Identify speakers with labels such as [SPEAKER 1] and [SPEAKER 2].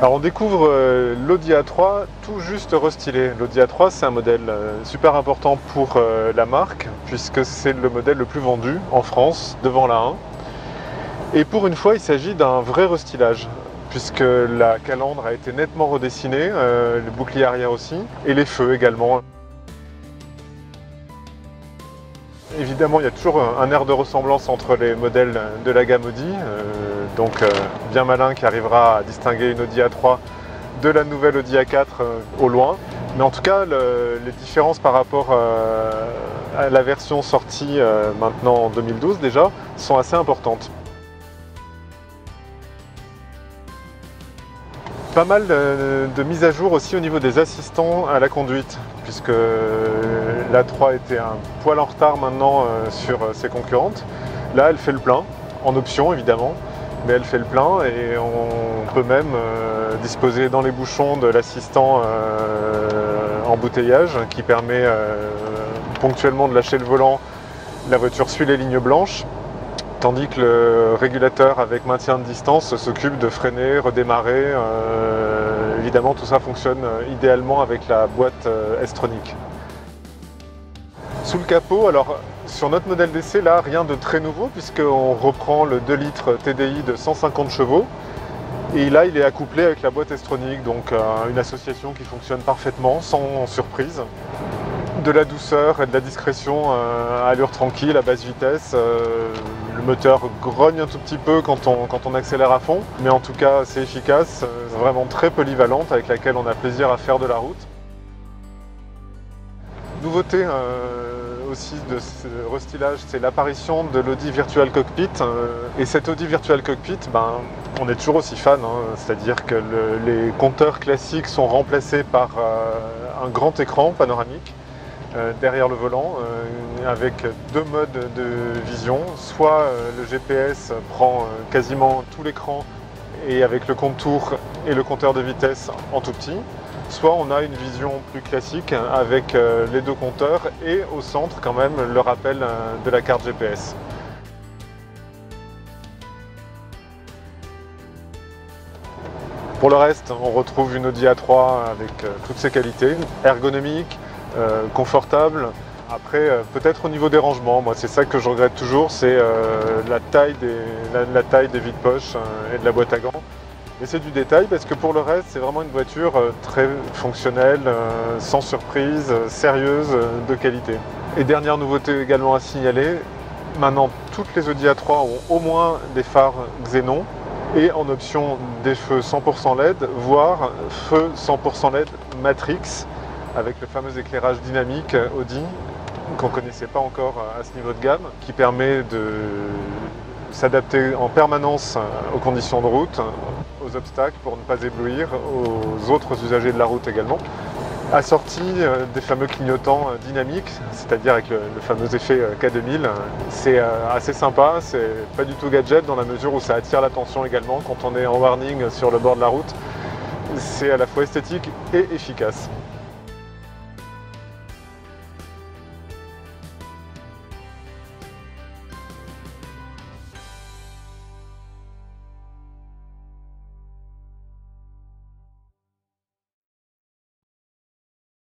[SPEAKER 1] Alors on découvre l'Audi A3 tout juste restylé. L'Audi A3 c'est un modèle super important pour la marque puisque c'est le modèle le plus vendu en France devant la 1. Et pour une fois il s'agit d'un vrai restylage puisque la calandre a été nettement redessinée, le bouclier arrière aussi et les feux également. Évidemment, il y a toujours un air de ressemblance entre les modèles de la gamme Audi, donc bien malin qui arrivera à distinguer une Audi A3 de la nouvelle Audi A4 au loin. Mais en tout cas, les différences par rapport à la version sortie maintenant en 2012 déjà sont assez importantes. Pas mal de mises à jour aussi au niveau des assistants à la conduite, puisque l'A3 était un poil en retard maintenant sur ses concurrentes. Là, elle fait le plein, en option évidemment, mais elle fait le plein et on peut même disposer dans les bouchons de l'assistant embouteillage qui permet ponctuellement de lâcher le volant. La voiture suit les lignes blanches. Tandis que le régulateur avec maintien de distance s'occupe de freiner, redémarrer. Évidemment, tout ça fonctionne idéalement avec la boîte S-Tronic. Sous le capot, alors sur notre modèle d'essai, là, rien de très nouveau puisqu'on reprend le 2 litres TDI de 150 chevaux. Et là, il est accouplé avec la boîte S-Tronic, donc une association qui fonctionne parfaitement, sans surprise. De la douceur et de la discrétion à allure tranquille, à basse vitesse. Le moteur grogne un tout petit peu quand on accélère à fond, mais en tout cas c'est efficace, vraiment très polyvalente avec laquelle on a plaisir à faire de la route. Nouveauté aussi de ce restylage, c'est l'apparition de l'Audi Virtual Cockpit. Et cet Audi Virtual Cockpit, on est toujours aussi fan, c'est-à-dire que les compteurs classiques sont remplacés par un grand écran panoramique derrière le volant avec deux modes de vision. Soit le GPS prend quasiment tout l'écran et avec le contour et le compteur de vitesse en tout petit, soit on a une vision plus classique avec les deux compteurs et au centre quand même le rappel de la carte GPS. Pour le reste, on retrouve une Audi A3 avec toutes ses qualités, ergonomique, confortable. Après, peut-être au niveau des rangements, moi c'est ça que je regrette toujours, c'est la taille des vides-poches et de la boîte à gants. Et c'est du détail parce que pour le reste, c'est vraiment une voiture très fonctionnelle, sans surprise, sérieuse, de qualité. Et dernière nouveauté également à signaler, maintenant toutes les Audi A3 ont au moins des phares xénon et en option des feux 100% LED, voire feux 100% LED Matrix, avec le fameux éclairage dynamique Audi qu'on ne connaissait pas encore à ce niveau de gamme, qui permet de s'adapter en permanence aux conditions de route, aux obstacles pour ne pas éblouir, aux autres usagers de la route également. Assorti des fameux clignotants dynamiques, c'est-à-dire avec le fameux effet K2000, c'est assez sympa, c'est pas du tout gadget dans la mesure où ça attire l'attention également quand on est en warning sur le bord de la route. C'est à la fois esthétique et efficace.